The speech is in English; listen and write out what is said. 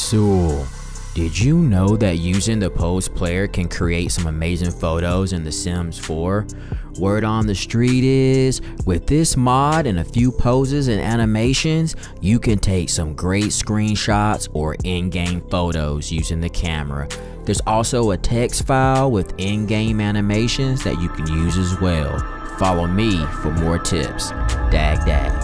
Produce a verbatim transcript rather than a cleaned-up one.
So, did you know that using the pose player can create some amazing photos in The Sims four? Word on the street is, with this mod and a few poses and animations, you can take some great screenshots or in-game photos using the camera. There's also a text file with in-game animations that you can use as well. Follow me for more tips. Dag dag.